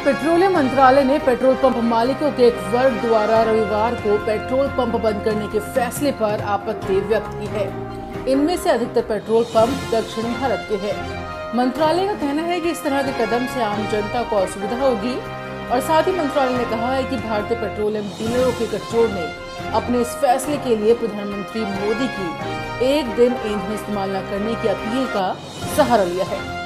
Petroleum मंत्रालय ने petrol pump मालिकों के एक वर्ग द्वारा रविवार को पेट्रोल पंप बंद करने के फैसले पर आपत्ति व्यक्त की है। इनमें से अधिकतर पेट्रोल पंप दक्षिण भारत के हैं। मंत्रालय का कहना है कि इस तरह के कदम से आम जनता को असुविधा होगी और साथ ही मंत्रालय ने कहा है कि भारतीय पेट्रोलियम डीलरों के गठजोड़ ने अपने इस फैसले के लिए प्रधानमंत्री मोदी की एक दिन ईंधन इस्तेमाल न करने की अपील का सहारा लिया है।